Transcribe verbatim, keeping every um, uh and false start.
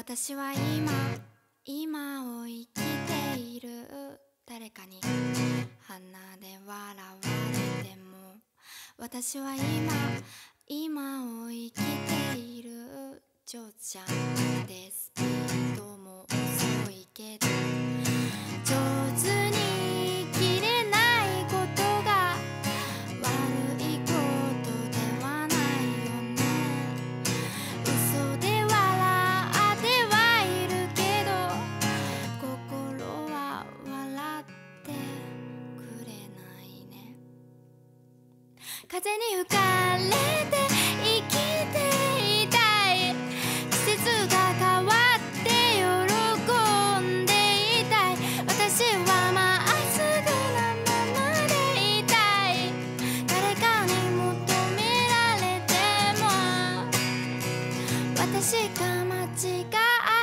私は今今を生きている。誰かに鼻で笑われても私は今今を生きている。ジョーちゃんでスピードも遅いけど上手に生きれないことが悪いことではないよね。嘘で笑ってはいるけど心は笑ってくれないね。風に吹かれて生きていたい。季節が変わって喜んでいたい。私はまっすぐなままでいたい。誰かに求められても私が間違って